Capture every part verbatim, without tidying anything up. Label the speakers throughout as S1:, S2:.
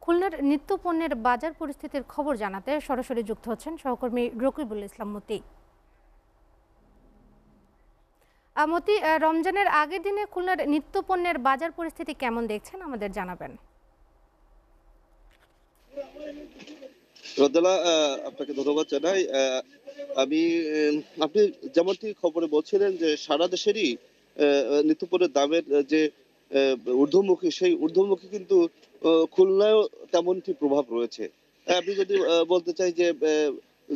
S1: খুলনার নিত্য পণ্যের বাজার পরিস্থিতির খবর জানাতে সরাসরি যুক্ত হচ্ছেন সহকর্মী রকিবুল ইসলাম মতি। আহ, মতি, আহ, রমজানের আগের দিনে খুলনার নিত্য পণ্যের বাজার পরিস্থিতি কেমন দেখছেন আমাদের জানাবেন।
S2: রোদেলা, আহ, আপনাকে ধন্যবাদ জানাই। আহ, আমি উম, আপনি যেমনটি খবরে বলছিলেন যে সারা দেশেরই আহ, নিত্যপণ্যের দামের যে আহ, ঊর্ধ্বমুখী, সেই ঊর্ধ্বমুখী কিন্তু আহ, খুলনায়ও তেমনটি প্রভাব রয়েছে। আপনি যদি আহ, বলতে চাই যে আহ,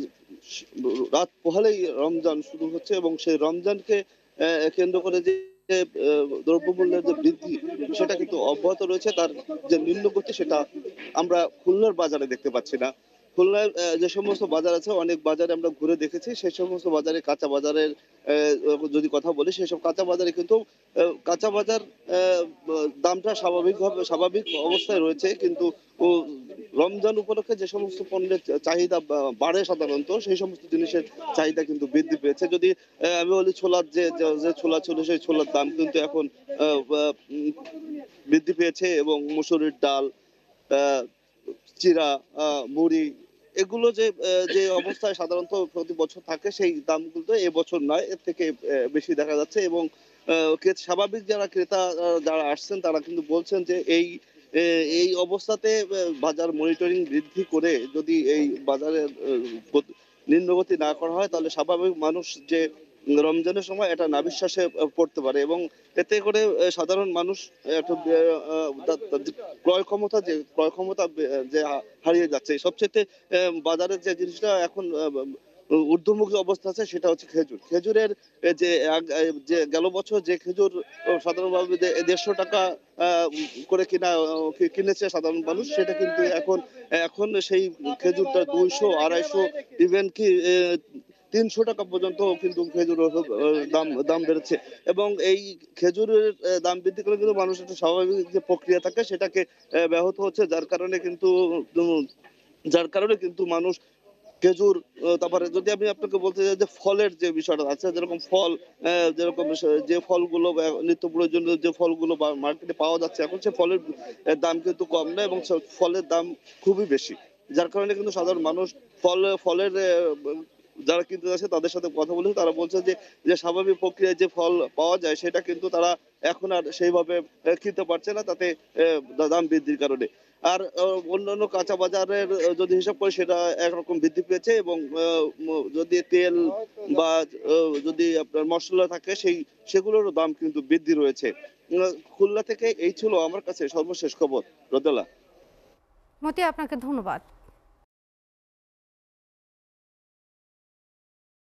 S2: রাত পোহালেই রমজান শুরু হচ্ছে এবং সেই রমজানকে আহ, কেন্দ্র করে যে আহ, দ্রব্যমূল্যের যে বৃদ্ধি, সেটা কিন্তু অব্যাহত রয়েছে। তার যে নিম্নগতি, সেটা আমরা খুলনার বাজারে দেখতে পাচ্ছি না। খুলনার আহ, যে সমস্ত বাজার আছে, অনেক বাজারে আমরা ঘুরে দেখেছি, সেই সমস্ত বাজারে কাঁচা বাজারের আহ, যদি কথা বলি, সেসব কাঁচা বাজারে কিন্তু আহ, কাঁচা বাজার আহ, দামটা স্বাভাবিকভাবে স্বাভাবিক অবস্থায় রয়েছে, কিন্তু ও রমজান উপলক্ষে যে সমস্ত পণ্যের চাহিদা বা- বাড়ে সাধারণত, সেই সমস্ত জিনিসের চাহিদা কিন্তু বৃদ্ধি পেয়েছে। যদি আহ, আমি বলি ছোলার যে যে- যে ছোলা ছিল, সেই ছোলার দাম কিন্তু এখন আহ, আহ, উম, বৃদ্ধি পেয়েছে, এবং মুসুরির ডাল, আহ, চিড়া, আহ, মুড়ি, এগুলো যে আহ, যে অবস্থায় সাধারণত প্রতি বছর থাকে, সেই দামগুলো এবছর নয়, এর থেকে আহ, বেশি দেখা যাচ্ছে। এবং আহ, ক্রে- স্বাভাবিক যারা ক্রেতা আহ, যারা আসছেন, তারা কিন্তু বলছেন যে এই এ, এই অবস্থাতে আহ, বাজার মনিটরিং বৃদ্ধি করে যদি এই বাজারের আহ, গতি- নিম্নগতি না করা হয়, তাহলে স্বাভাবিক মানুষ যে রমজানের সময় এটা নাভিশ্বাসে আহ, পড়তে পারে, এবং এতে করে আহ, সাধারণ মানুষ একটা আহ, আহ, তা- তাদের ক্রয় ক্ষমতা যে ক্রয় ক্ষমতা বে- যে হা- হারিয়ে যাচ্ছে। সবচেয়ে বাজারের যে জিনিসটা এখন আহ, ঊর্ধ্বমুখী অবস্থা আছে, সেটা হচ্ছে খেজুর। খেজুরের আহ, যে আগ- আহ, যে গেল বছর যে খেজুর আহ, সাধারণভাবে দে- দেড়শো টাকা আহ, করে কিনা আহ, কি- কিনেছে সাধারণ মানুষ, সেটা কিন্তু এখন এখন সেই খেজুরটা দুইশো, আড়াইশো, ইভেন কি আহ, তিনশো টাকা পর্যন্ত কিন্তু খেজুর দাম দাম বেড়েছে। এবং এই খেজুরের আহ, দাম বৃদ্ধি করে কিন্তু মানুষের একটা স্বাভাবিক যে প্রক্রিয়া থাকে, সেটাকে আহ, ব্যাহত হচ্ছে, যার কারণে কিন্তু উম, যার কারণে কিন্তু মানুষ খেজুর, আহ, তারপরে যদি আমি আপনাকে বলতে চাই যে ফলের যে বিষয়টা আছে, যেরকম ফল, আহ, যেরকম সে- যে ফলগুলো বা নিত্য প্রয়োজনীয় যে ফলগুলো বা মার্কেটে পাওয়া যাচ্ছে, এখন সে ফলের আহ, দাম কিন্তু কম না, এবং সে ফলের দাম খুবই বেশি। যার কারণে কিন্তু সাধারণ মানুষ ফল ফলের আহ, যারা কিনতে যাচ্ছে, তাদের সাথে কথা বলেছে, তারা বলছে যে যে স্বাভাবিক প্রক্রিয়ায় যে ফল পাওয়া যায়, সেটা কিন্তু তারা এখন আর সেইভাবে আহ, কিনতে পারছে না, তাতে আহ, দাম বৃদ্ধির কারণে। আর আহ, অন্যান্য কাঁচা বাজারের আহ, যদি হিসাব করি, সেটা একরকম বৃদ্ধি পেয়েছে, এবং আহ, ম- যদি তেল বা আহ, যদি আপনার মশলা থাকে, সেই সেগুলোরও দাম কিন্তু বৃদ্ধি রয়েছে। উম, খুলনা থেকে এই ছিল আমার কাছে সর্বশেষ খবর, রোদেলা।
S1: মতি, আপনাকে ধন্যবাদ।